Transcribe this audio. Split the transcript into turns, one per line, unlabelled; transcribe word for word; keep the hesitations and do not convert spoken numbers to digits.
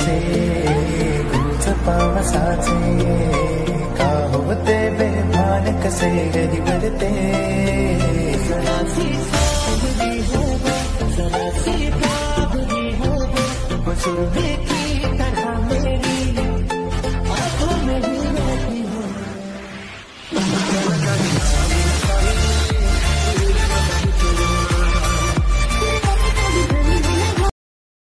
साचे गुंज पाव साचे का होते बेभान कसे गरी करते जरा सी सावरी हो जरा सी बाबरी हो सुरभि